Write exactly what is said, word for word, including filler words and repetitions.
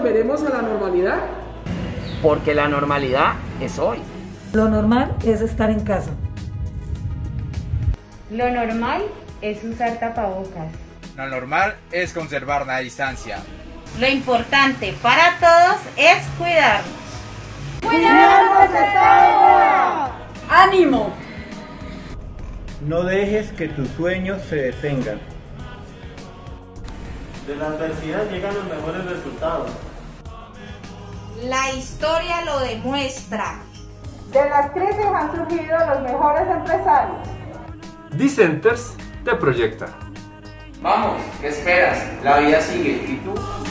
volveremos a la normalidad? Porque la normalidad es hoy. Lo normal es estar en casa. Lo normal es usar tapabocas. Lo normal es conservar la distancia. Lo importante para todos es cuidarnos. ¡Cuidemos esta hora! ¡Ánimo! No dejes que tus sueños se detengan. De la adversidad llegan los mejores resultados. La historia lo demuestra. De las crisis han surgido los mejores empresarios. D-Centers te proyecta. Vamos, ¿qué esperas? La vida sigue. ¿Y tú?